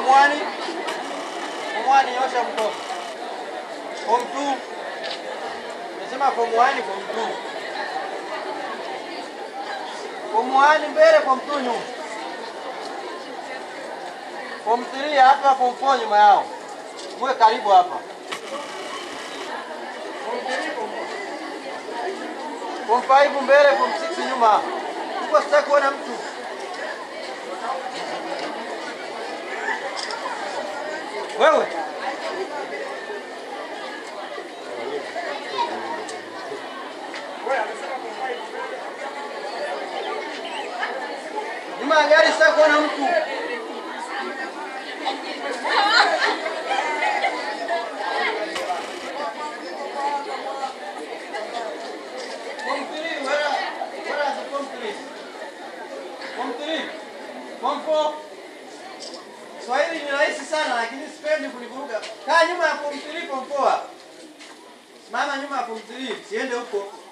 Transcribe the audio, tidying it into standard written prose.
Form 1. Form 1 nyosha mkono. Form 2. Nasema Form 1, Form 2. Form 1 mbele, Form 2 nyuma. Form 3 hapa, Form 4 nyuma yao. Mwe karibu hapa. Form 5 mbele, Form 6 nyuma. Huko sitaki kuona mtu. Wewe. Nyuma gari sitaki kuona mtu. Form 4. Swahili ni rahisi sana lakini sipendi kunivuruga. Kaa nyuma ya Form 3, Form 4. Simama nyuma ya Form 3, siende huko.